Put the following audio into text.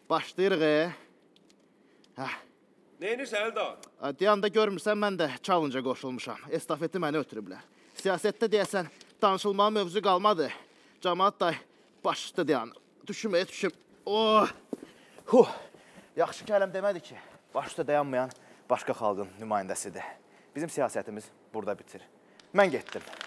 Başlayırıq, Neyinirsən Eldar? Deyəndə görmürsən, mən də challenge-a qoşulmuşam. Estafeti mənə ötürüblər. Siyasətdə deyəsən, danışılmalı mövzu qalmadı. Cəmaat da başladı deyən. Düşüm. Yaxşı ki, ələm demədi ki, baş üstə dayanmayan başqa xalqın nümayəndəsidir. Bizim siyasətimiz burada bitir. Mən getdim.